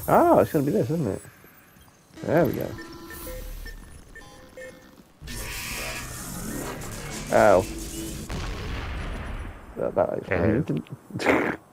Oh, it's gonna be this, isn't it? There we go. Oh. That is Oh. rude.